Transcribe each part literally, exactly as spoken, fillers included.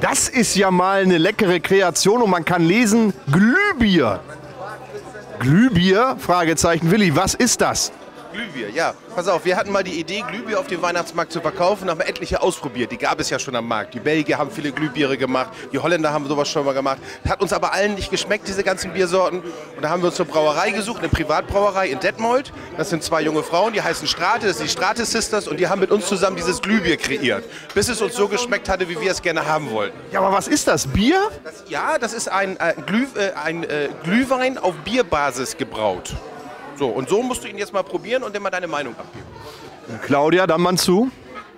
Das ist ja mal eine leckere Kreation und man kann lesen, Glühbier. Glühbier? Fragezeichen. Willi, was ist das? Glühbier, ja. Pass auf, wir hatten mal die Idee, Glühbier auf dem Weihnachtsmarkt zu verkaufen, haben wir etliche ausprobiert. Die gab es ja schon am Markt. Die Belgier haben viele Glühbiere gemacht, die Holländer haben sowas schon mal gemacht. Hat uns aber allen nicht geschmeckt, diese ganzen Biersorten. Und da haben wir uns eine Brauerei gesucht, eine Privatbrauerei in Detmold. Das sind zwei junge Frauen, die heißen Strate, das sind die Strate Sisters und die haben mit uns zusammen dieses Glühbier kreiert. Bis es uns so geschmeckt hatte, wie wir es gerne haben wollten. Ja, aber was ist das? Bier? Das, ja, das ist ein, äh, Glüh, äh, ein äh, Glühwein auf Bierbasis gebraut. So, und so musst du ihn jetzt mal probieren und dir mal deine Meinung abgeben. Claudia, dann mal zu.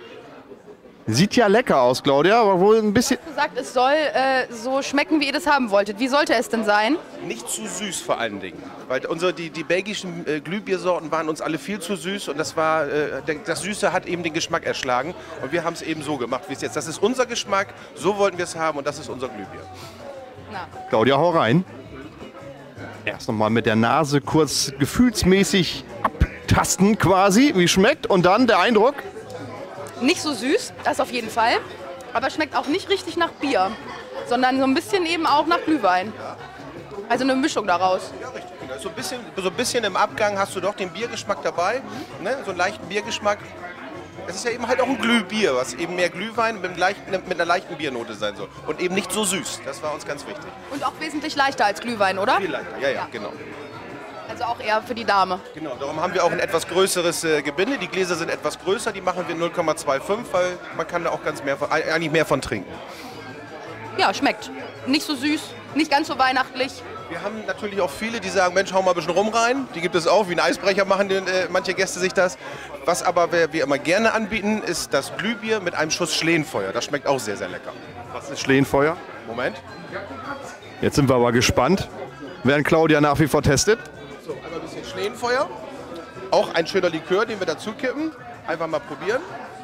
Sieht ja lecker aus, Claudia, aber wohl ein bisschen... gesagt, es soll äh, so schmecken, wie ihr das haben wolltet. Wie sollte es denn sein? Nicht zu süß vor allen Dingen. Weil unsere, die, die belgischen äh, Glühbiersorten waren uns alle viel zu süß und das, war, äh, der, das Süße hat eben den Geschmack erschlagen. Und wir haben es eben so gemacht, wie es jetzt. Das ist unser Geschmack, so wollten wir es haben und das ist unser Glühbier. Na. Claudia, hau rein. Erst nochmal mit der Nase kurz gefühlsmäßig abtasten quasi, wie schmeckt. Und dann der Eindruck? Nicht so süß, das auf jeden Fall. Aber schmeckt auch nicht richtig nach Bier, sondern so ein bisschen eben auch nach Glühwein. Also eine Mischung daraus. Ja, richtig. So ein bisschen, so ein bisschen im Abgang hast du doch den Biergeschmack dabei, ne? So einen leichten Biergeschmack. Es ist ja eben halt auch ein Glühbier, was eben mehr Glühwein mit, leichten, mit einer leichten Biernote sein soll. Und eben nicht so süß, das war uns ganz wichtig. Und auch wesentlich leichter als Glühwein, oder? Viel leichter, ja, ja, Ja. genau. Also auch eher für die Dame. Genau, darum haben wir auch ein etwas größeres äh, Gebinde. Die Gläser sind etwas größer, die machen wir null Komma fünfundzwanzig, weil man kann da auch ganz mehr, von- eigentlich mehr von trinken. Ja, schmeckt. Nicht so süß, nicht ganz so weihnachtlich. Wir haben natürlich auch viele, die sagen, Mensch, hau mal ein bisschen rum rein. Die gibt es auch, wie ein Eisbrecher machen die, äh, manche Gäste sich das. Was aber wir, wir immer gerne anbieten, ist das Glühbier mit einem Schuss Schlehenfeuer. Das schmeckt auch sehr, sehr lecker. Was ist Schlehenfeuer? Moment. Jetzt sind wir aber gespannt, während Claudia nach wie vor testet. So, einmal ein bisschen Schlehenfeuer. Auch ein schöner Likör, den wir dazu kippen. Einfach mal probieren.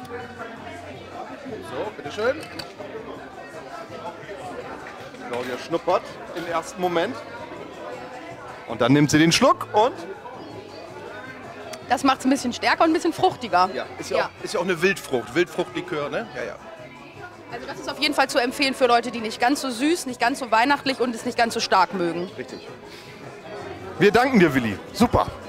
So, bitteschön. Claudia schnuppert im ersten Moment. Und dann nimmt sie den Schluck und... Das macht es ein bisschen stärker und ein bisschen fruchtiger. Ja, ist ja, Ja. Auch, ist ja auch eine Wildfrucht. Wildfruchtlikör, ne? Ja, ja. Also das ist auf jeden Fall zu empfehlen für Leute, die nicht ganz so süß, nicht ganz so weihnachtlich und es nicht ganz so stark mögen. Richtig. Wir danken dir, Willi. Super.